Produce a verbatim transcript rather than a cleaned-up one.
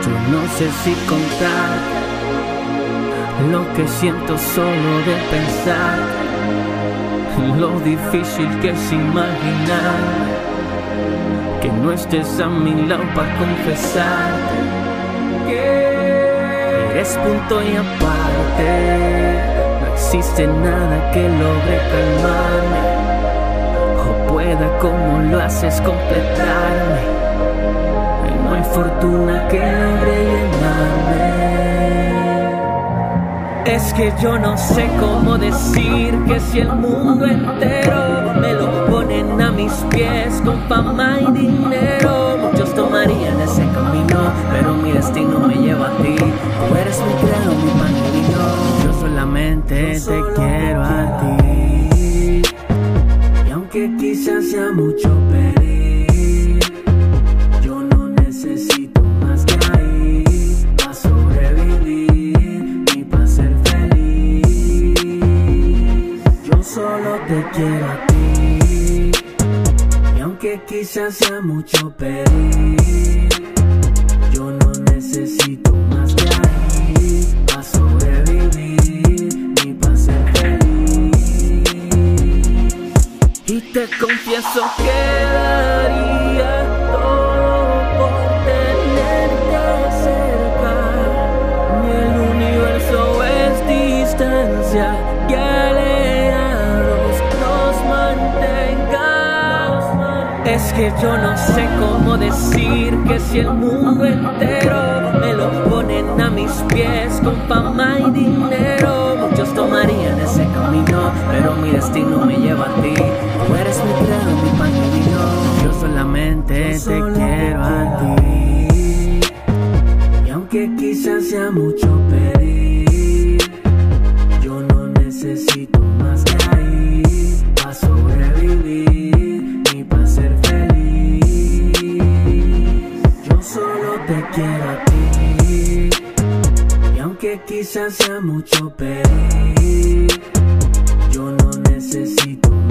Yo no sé si contar lo que siento solo de pensar, lo difícil que es imaginar que no estés a mi lado para confesarte que eres punto y aparte. No existe nada que logre calmarme o pueda como lo haces completarme. No hay fortuna que logre llenarme. Es que yo no sé cómo decir que si el mundo entero me lo ponen a mis pies con fama y dinero, muchos tomarían ese camino, pero mi destino me lleva a ti. Tú eres mi credo, mi pan y vino. Yo solamente te quiero a ti. Y aunque quizás sea mucho pedir, yo no necesito más que ahí para sobrevivir ni para ser feliz. Yo solo te quiero a ti. Y aunque quizás sea mucho pedir, yo no necesito más que ahí para sobrevivir ni para ser feliz. Y te confieso que daría todo por tenerte cerca. Ni el universo es distancia que alejados nos mantenga. Es que yo no sé cómo decir que si el mundo entero me lo ponen a mis pies con fama y dinero, muchos tomarían ese camino, pero mi destino me lleva a ti. Tú eres mi credo, mi pan y vino. Yo solamente te quiero a ti. Y aunque quizás sea mucho pedir, yo no necesito más que ahí para sobrevivir ni para ser feliz. Yo solo te quiero a ti. Y aunque quizás sea mucho pedir, yo no necesito